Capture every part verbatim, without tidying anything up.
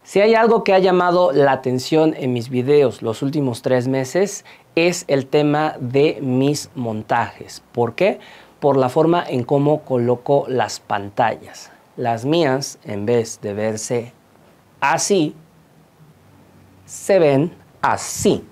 Si hay algo que ha llamado la atención en mis videos los últimos tres meses es el tema de mis montajes. ¿Por qué? Por la forma en cómo coloco las pantallas. Las mías, en vez de verse así, se ven así.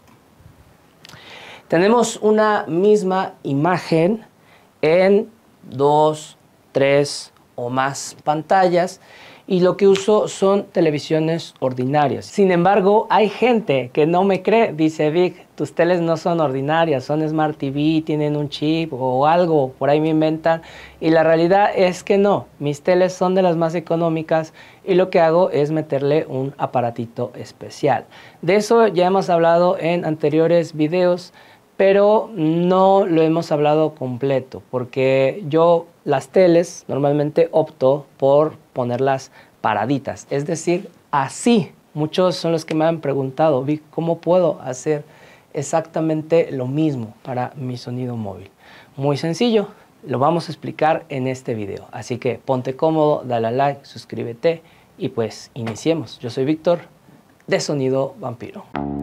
Tenemos una misma imagen en dos, tres o más pantallas y lo que uso son televisiones ordinarias. Sin embargo, hay gente que no me cree. Dice: Vic, tus teles no son ordinarias, son Smart T V, tienen un chip o algo, por ahí me inventan. Y la realidad es que no, mis teles son de las más económicas y lo que hago es meterle un aparatito especial. De eso ya hemos hablado en anteriores videos, pero no lo hemos hablado completo, porque yo las teles normalmente opto por ponerlas paraditas, es decir, así. Muchos son los que me han preguntado: Vic, ¿cómo puedo hacer exactamente lo mismo para mi sonido móvil? Muy sencillo, lo vamos a explicar en este video, así que ponte cómodo, dale a like, suscríbete y pues iniciemos. Yo soy Víctor de Sonido Vampiro.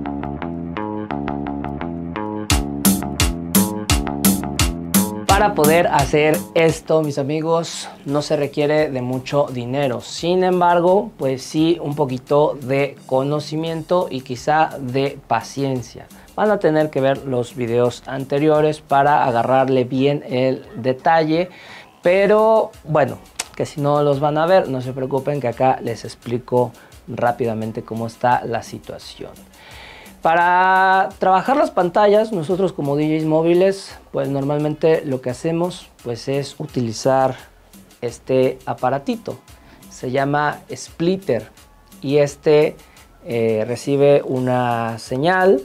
Para poder hacer esto, mis amigos, no se requiere de mucho dinero. Sin embargo, pues sí un poquito de conocimiento y quizá de paciencia. Van a tener que ver los videos anteriores para agarrarle bien el detalle. Pero bueno, que si no los van a ver, no se preocupen, que acá les explico rápidamente cómo está la situación. Para trabajar las pantallas, nosotros como D Js móviles, pues normalmente lo que hacemos pues es utilizar este aparatito. Se llama splitter y este eh, recibe una señal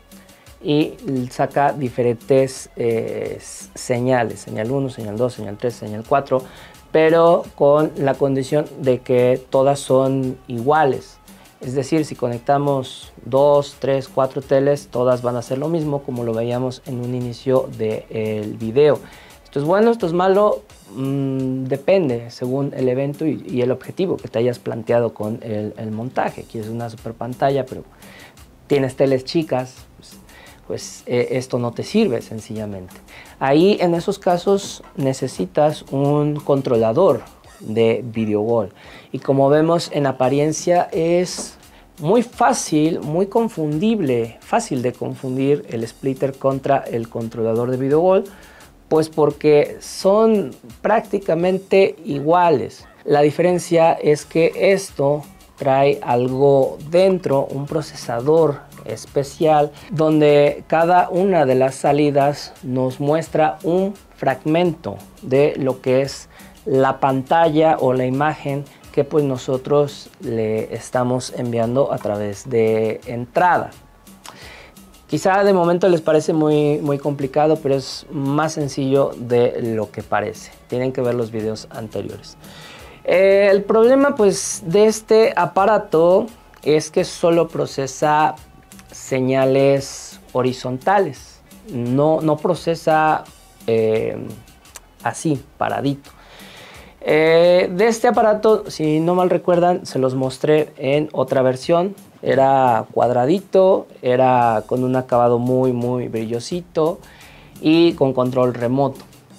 y saca diferentes eh, señales. Señal uno, señal dos, señal tres, señal cuatro, pero con la condición de que todas son iguales. Es decir, si conectamos dos, tres, cuatro teles, todas van a hacer lo mismo, como lo veíamos en un inicio del video. Esto es bueno, esto es malo, mmm, depende según el evento y, y el objetivo que te hayas planteado con el, el montaje. Quieres una super pantalla, pero tienes teles chicas, pues, pues eh, esto no te sirve sencillamente. Ahí en esos casos necesitas un controlador de video wall, y como vemos en apariencia es muy fácil, muy confundible, fácil de confundir el splitter contra el controlador de video wall, pues porque son prácticamente iguales. La diferencia es que esto trae algo dentro, un procesador especial, donde cada una de las salidas nos muestra un fragmento de lo que es la pantalla o la imagen que pues nosotros le estamos enviando a través de entrada. Quizá de momento les parece muy, muy complicado, pero es más sencillo de lo que parece. Tienen que ver los videos anteriores. Eh, el problema pues de este aparato es que solo procesa señales horizontales, no, no procesa eh, así, paradito. Eh, de este aparato, si no mal recuerdan, se los mostré en otra versión. Era cuadradito, era con un acabado muy muy brillosito y con control remoto.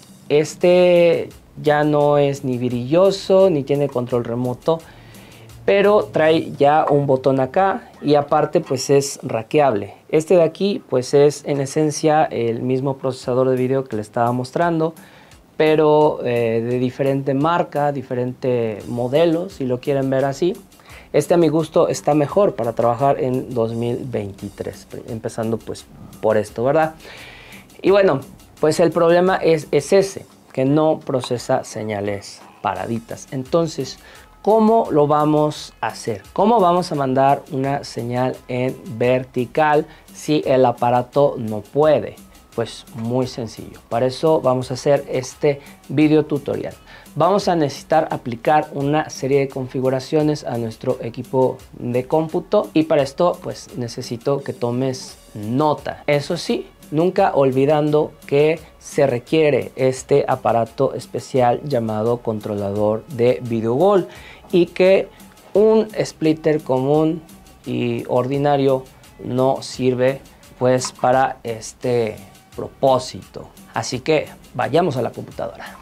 Este ya no es ni brilloso ni tiene control remoto, pero trae ya un botón acá y aparte pues es rackeable. Este de aquí pues es en esencia el mismo procesador de video que le estaba mostrando, pero eh, de diferente marca, diferente modelo, si lo quieren ver así. Este a mi gusto está mejor para trabajar en dos mil veintitrés, empezando pues por esto, ¿verdad? Y bueno, pues el problema es, es ese, que no procesa señales paraditas. Entonces, ¿cómo lo vamos a hacer? ¿Cómo vamos a mandar una señal en vertical si el aparato no puede? Pues muy sencillo. Para eso vamos a hacer este video tutorial. Vamos a necesitar aplicar una serie de configuraciones a nuestro equipo de cómputo y para esto pues necesito que tomes nota. Eso sí, nunca olvidando que se requiere este aparato especial llamado controlador de video wall y que un splitter común y ordinario no sirve pues para este propósito. Así que vayamos a la computadora.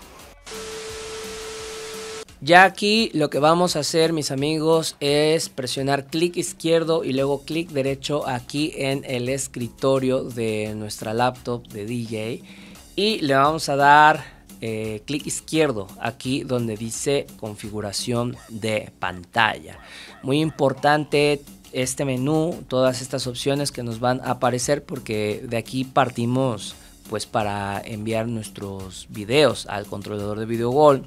Ya aquí lo que vamos a hacer, mis amigos, es presionar clic izquierdo y luego clic derecho aquí en el escritorio de nuestra laptop de D J y le vamos a dar eh, clic izquierdo aquí donde dice configuración de pantalla. Muy importante este menú, todas estas opciones que nos van a aparecer, porque de aquí partimos pues para enviar nuestros videos al controlador de VideoWall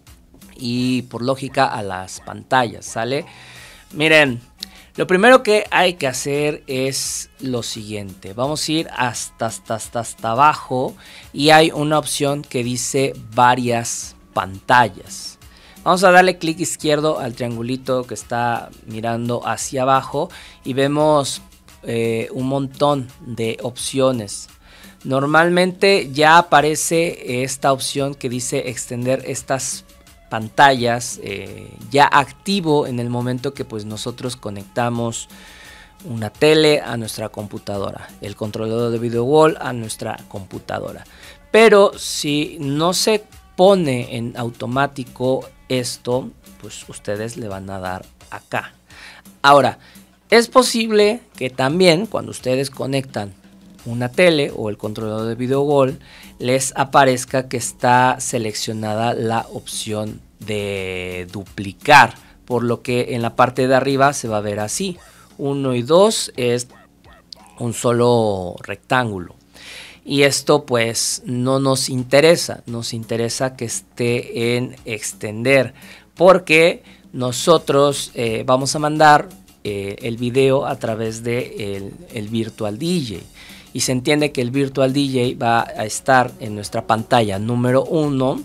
y por lógica a las pantallas, ¿sale? Miren, lo primero que hay que hacer es lo siguiente. Vamos a ir hasta, hasta, hasta, hasta abajo y hay una opción que dice varias pantallas. Vamos a darle clic izquierdo al triangulito que está mirando hacia abajo y vemos eh, un montón de opciones. Normalmente ya aparece esta opción que dice extender estas pantallas eh, ya activo en el momento que pues nosotros conectamos una tele a nuestra computadora, el controlador de VideoWall a nuestra computadora. Pero si no se pone en automático esto, pues ustedes le van a dar acá. Ahora, es posible que también cuando ustedes conectan una tele o el controlador de VideoWall les aparezca que está seleccionada la opción de duplicar, por lo que en la parte de arriba se va a ver así. uno y dos es un solo rectángulo. Y esto pues no nos interesa, nos interesa que esté en extender, porque nosotros eh, vamos a mandar eh, el video a través de el, el Virtual D J. Y se entiende que el Virtual D J va a estar en nuestra pantalla número uno,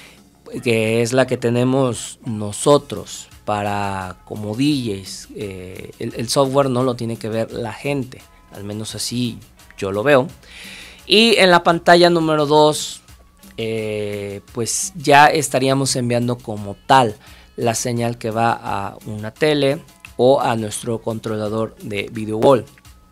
que es la que tenemos nosotros para como D Js. Eh, el, el software no lo tiene que ver la gente, al menos así yo lo veo. Y en la pantalla número dos, eh, pues ya estaríamos enviando como tal la señal que va a una tele o a nuestro controlador de VideoWall.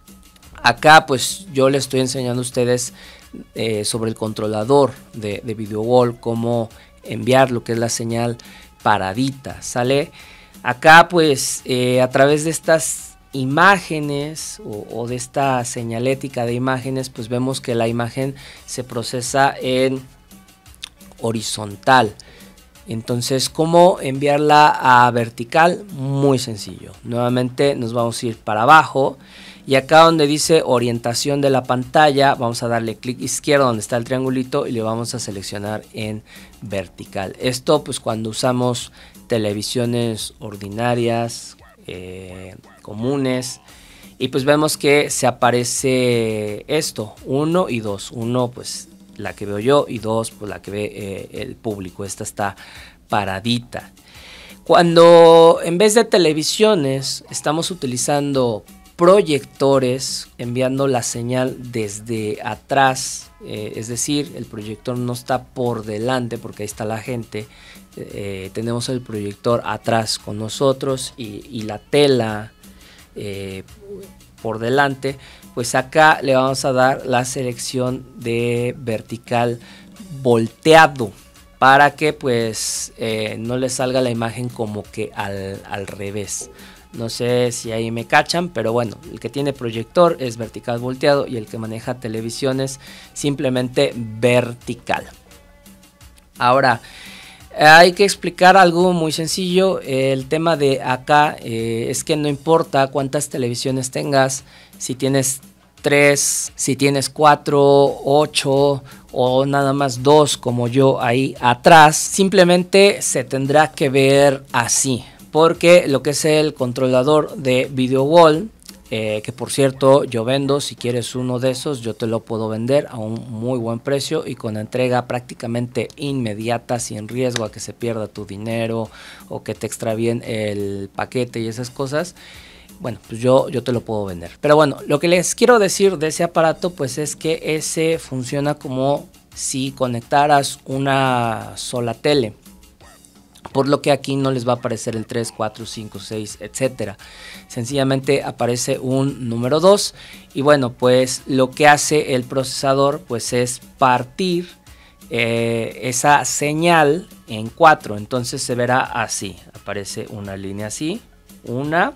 Acá pues yo les estoy enseñando a ustedes eh, sobre el controlador de, de VideoWall, cómo enviar lo que es la señal paradita, ¿sale? Acá pues eh, a través de estas imágenes o, o de esta señalética de imágenes, pues vemos que la imagen se procesa en horizontal. Entonces, ¿cómo enviarla a vertical? Muy sencillo. Nuevamente nos vamos a ir para abajo y acá donde dice orientación de la pantalla vamos a darle clic izquierdo donde está el triangulito y le vamos a seleccionar en vertical. Esto pues cuando usamos televisiones ordinarias, eh, comunes, y pues vemos que se aparece esto, uno y dos. uno pues la que veo yo y dos pues la que ve eh, el público. Esta está paradita. Cuando en vez de televisiones estamos utilizando proyectores, enviando la señal desde atrás, eh, es decir, el proyector no está por delante porque ahí está la gente, eh, tenemos el proyector atrás con nosotros y, y la tela eh, por delante, pues acá le vamos a dar la selección de vertical volteado para que pues eh, no le salga la imagen como que al, al revés. No sé si ahí me cachan, pero bueno, el que tiene proyector es vertical volteado y el que maneja televisiones simplemente vertical. Ahora, hay que explicar algo muy sencillo. El tema de acá eh, es que no importa cuántas televisiones tengas, si tienes tres, si tienes cuatro, ocho o nada más dos como yo ahí atrás, simplemente se tendrá que ver así. Porque lo que es el controlador de VideoWall, eh, que por cierto yo vendo, si quieres uno de esos yo te lo puedo vender a un muy buen precio y con entrega prácticamente inmediata, sin riesgo a que se pierda tu dinero o que te extravíen el paquete y esas cosas. Bueno, pues yo, yo te lo puedo vender. Pero bueno, lo que les quiero decir de ese aparato pues es que ese funciona como si conectaras una sola tele. por lo que aquí no les va a aparecer el tres, cuatro, cinco, seis, etcétera. Sencillamente aparece un número dos y bueno, pues lo que hace el procesador pues es partir eh, esa señal en cuatro. Entonces se verá así, aparece una línea así, una,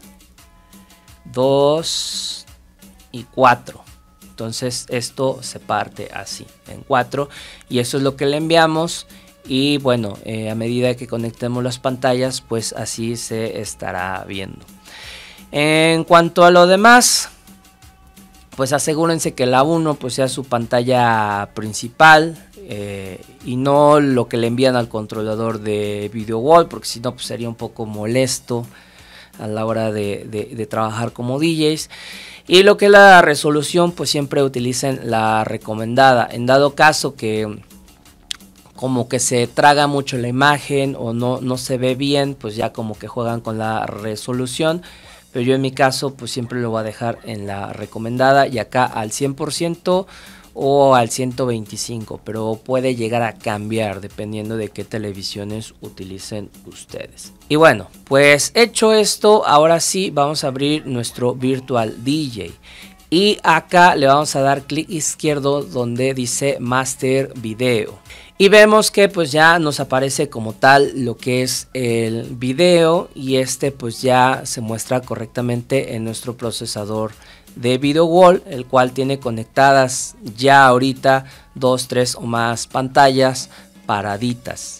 dos y cuatro. Entonces esto se parte así en cuatro y eso es lo que le enviamos. Y bueno, eh, a medida que conectemos las pantallas, pues así se estará viendo. En cuanto a lo demás, pues asegúrense que la uno pues sea su pantalla principal eh, y no lo que le envían al controlador de Video Wall, porque si no pues sería un poco molesto a la hora de, de, de trabajar como D Js. Y lo que es la resolución, pues siempre utilicen la recomendada. En dado caso que como que se traga mucho la imagen o no, no se ve bien, pues ya como que juegan con la resolución. Pero yo en mi caso pues siempre lo voy a dejar en la recomendada y acá al cien por ciento o al ciento veinticinco, pero puede llegar a cambiar dependiendo de qué televisiones utilicen ustedes. Y bueno, pues hecho esto, ahora sí vamos a abrir nuestro Virtual D J. Y acá le vamos a dar clic izquierdo donde dice Master Video. Y vemos que pues ya nos aparece como tal lo que es el video. Y este pues ya se muestra correctamente en nuestro procesador de Video Wall, el cual tiene conectadas ya ahorita dos, tres o más pantallas paraditas.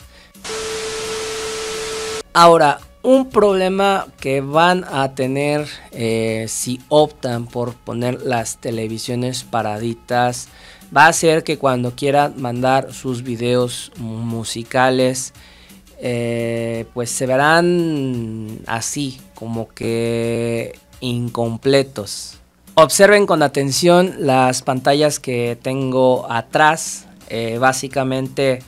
Ahora, un problema que van a tener eh, si optan por poner las televisiones paraditas va a ser que cuando quieran mandar sus videos musicales eh, pues se verán así como que incompletos. Observen con atención las pantallas que tengo atrás. Eh, básicamente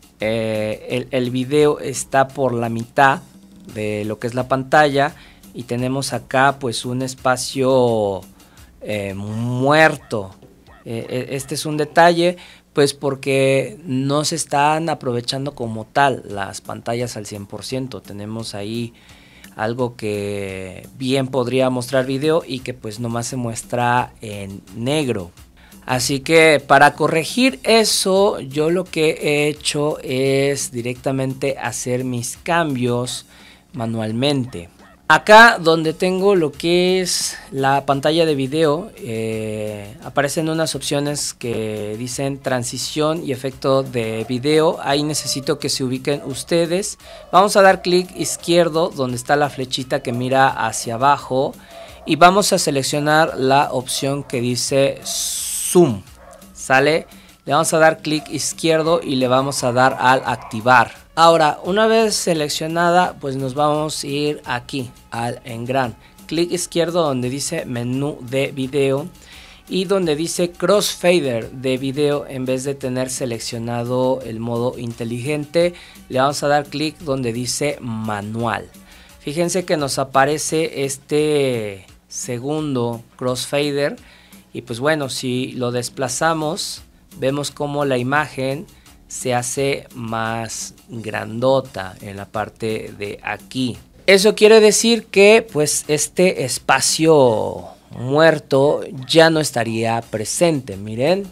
eh, el, el video está por la mitad de lo que es la pantalla y tenemos acá pues un espacio eh, muerto. Eh, este es un detalle pues porque no se están aprovechando como tal las pantallas al cien por ciento. Tenemos ahí algo que bien podría mostrar video y que pues nomás se muestra en negro. Así que para corregir eso, yo lo que he hecho es directamente hacer mis cambios manualmente. Acá donde tengo lo que es la pantalla de video, eh, aparecen unas opciones que dicen transición y efecto de video. Ahí necesito que se ubiquen ustedes. Vamos a dar clic izquierdo donde está la flechita que mira hacia abajo y vamos a seleccionar la opción que dice zoom. ¿Sale? Le vamos a dar clic izquierdo y le vamos a dar al activar. Ahora, una vez seleccionada, pues nos vamos a ir aquí al engran. Clic izquierdo donde dice menú de video y donde dice crossfader de video, en vez de tener seleccionado el modo inteligente, le vamos a dar clic donde dice manual. Fíjense que nos aparece este segundo crossfader y pues bueno, si lo desplazamos, vemos como la imagen se hace más grandota en la parte de aquí. Eso quiere decir que pues este espacio muerto ya no estaría presente. Miren.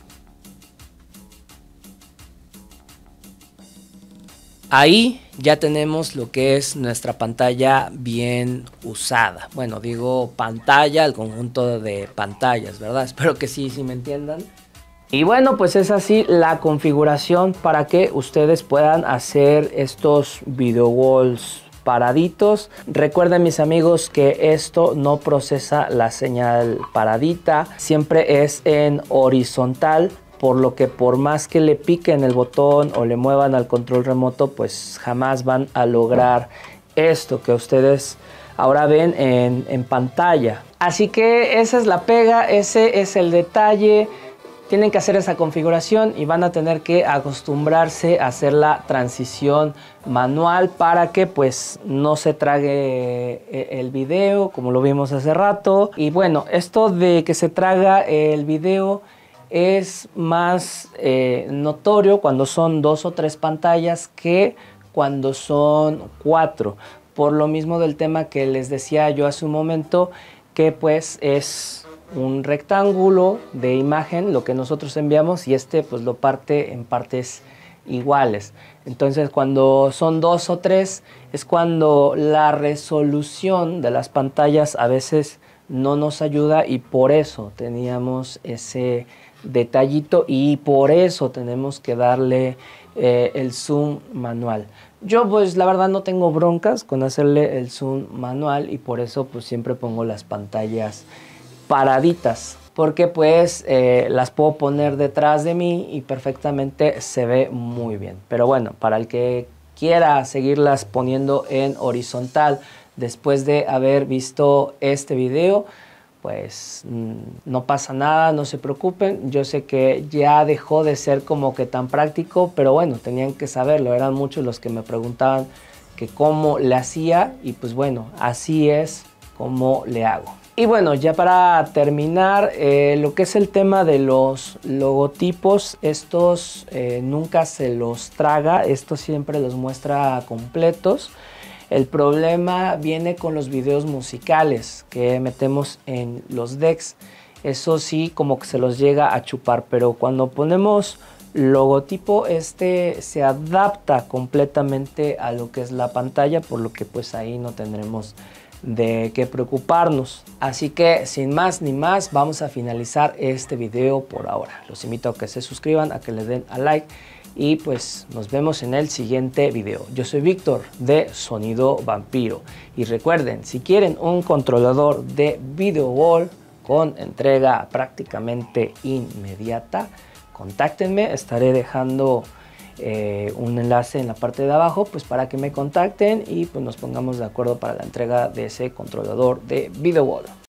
Ahí ya tenemos lo que es nuestra pantalla bien usada. Bueno, digo pantalla, el conjunto de pantallas, ¿verdad? Espero que sí, sí me entiendan. Y bueno, pues es así la configuración para que ustedes puedan hacer estos video walls paraditos. Recuerden, mis amigos, que esto no procesa la señal paradita, siempre es en horizontal, por lo que por más que le piquen el botón o le muevan al control remoto, pues jamás van a lograr esto que ustedes ahora ven en, en pantalla. Así que esa es la pega, ese es el detalle. Tienen que hacer esa configuración y van a tener que acostumbrarse a hacer la transición manual para que pues no se trague el video como lo vimos hace rato. Y bueno, esto de que se traga el video es más eh, notorio cuando son dos o tres pantallas que cuando son cuatro, por lo mismo del tema que les decía yo hace un momento, que pues es un rectángulo de imagen lo que nosotros enviamos y este pues lo parte en partes iguales. Entonces cuando son dos o tres es cuando la resolución de las pantallas a veces no nos ayuda y por eso teníamos ese detallito y por eso tenemos que darle eh, el zoom manual. Yo pues la verdad no tengo broncas con hacerle el zoom manual y por eso pues siempre pongo las pantallas paraditas, porque pues eh, las puedo poner detrás de mí y perfectamente se ve muy bien. Pero bueno, para el que quiera seguirlas poniendo en horizontal después de haber visto este video, pues no pasa nada, no se preocupen. Yo sé que ya dejó de ser como que tan práctico, pero bueno, tenían que saberlo. Eran muchos los que me preguntaban que cómo le hacía y pues bueno, así es como le hago. Y bueno, ya para terminar, eh, lo que es el tema de los logotipos, estos eh, nunca se los traga, estos siempre los muestra completos. El problema viene con los videos musicales que metemos en los decks. Eso sí, como que se los llega a chupar, pero cuando ponemos logotipo, este se adapta completamente a lo que es la pantalla, por lo que pues ahí no tendremos de qué preocuparnos. Así que sin más ni más, vamos a finalizar este video por ahora. Los invito a que se suscriban, a que le den a like y pues nos vemos en el siguiente video. Yo soy Víctor de Sonido Vampiro y recuerden, si quieren un controlador de video wall con entrega prácticamente inmediata, contáctenme, estaré dejando eh, un enlace en la parte de abajo pues para que me contacten y pues nos pongamos de acuerdo para la entrega de ese controlador de video wall.